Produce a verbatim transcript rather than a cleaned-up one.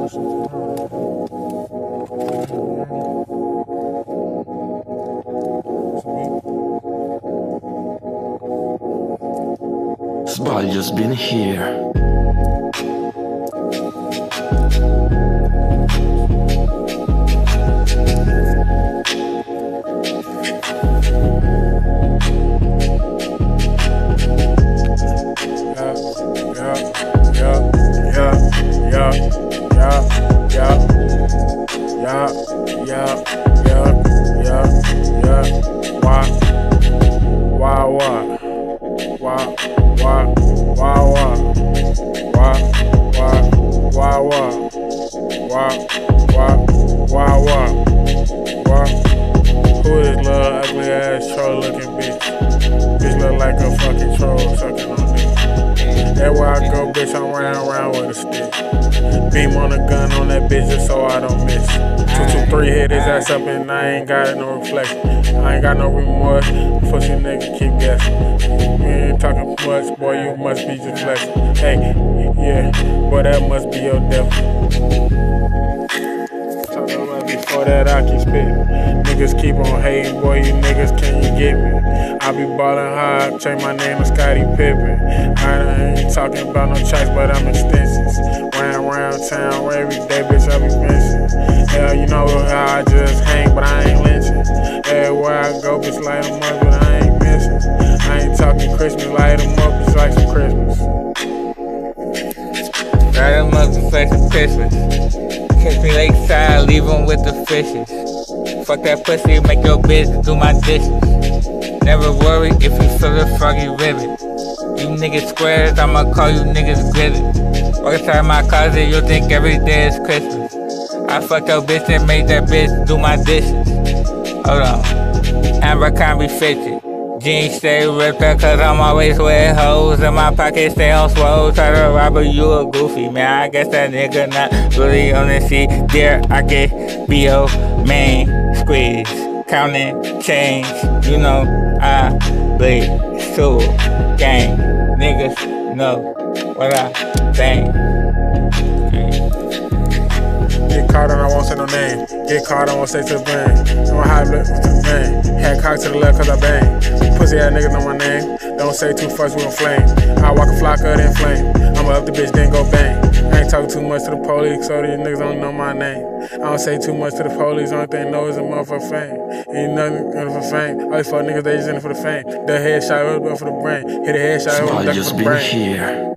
Somebody just been here. Yeah, yeah, yeah, yeah, yeah. Why, why, why, why, why, why, why, why, why, why, why, why, why, why, why? Who is this little ugly ass troll looking bitch? Bitch look like a fucking troll sucking on me. Everywhere I go, bitch, I'm round round with a stick. Beam on a gun on that bitch just so I don't miss. Two, two, three, hit his ass up and I ain't got no reflection. I ain't got no remorse, pussy nigga keep guessing. You ain't talking much, boy, you must be just flexing. Hey, yeah, boy, that must be your devil. Talking about before that I keep spitting. Niggas keep on hating, boy, you niggas, can you get me? I be ballin' hard, change my name to Scottie Pippen. I ain't talking about no tracks, but I'm extensions. Round round town, every day, bitch, I be benching. Hell, you know how I just hang, but I ain't lynching. Everywhere I go, bitch, light them up, but I ain't missing. I ain't talking Christmas, light them up, it's like some Christmas. Light them up, it's like some Christmas. Catch me lakeside, leave them with the fishes. Fuck that pussy, make your bitch do my dishes. Never worry if you feel a froggy ribbon. You niggas squares, I'ma call you niggas gritted. Walk inside my closet, you'll think every day is Christmas. I fucked your bitch and made that bitch do my dishes. Hold on, Amber can't be fifty. Jeans stay ripped up cause I'm always with hoes. And my pocket stay on swole. Try to rob her, you a goofy, man. I guess that nigga not really on the seat. There, I can be your main squeeze. Counting change, you know, I bleed to gang. Niggas know what I think. Get caught and I won't say no name. Get caught, I won't say to the bang. I'm a high blood to the bang. Had cock to the left cause I bang. Pussy ass niggas know my name. Don't say too fast, we gon' flame. I walk a flock of then flame. I'ma up the bitch, then go bang. I ain't talking too much to the police, so these niggas don't know my name. I don't say too much to the police, only thing they know is a motherfucker fame. Ain't nothing in it for fame. All these fuck niggas, they just in it for the fame. The headshot, it was for the brain. Hit a headshot, it was for the brain. Here.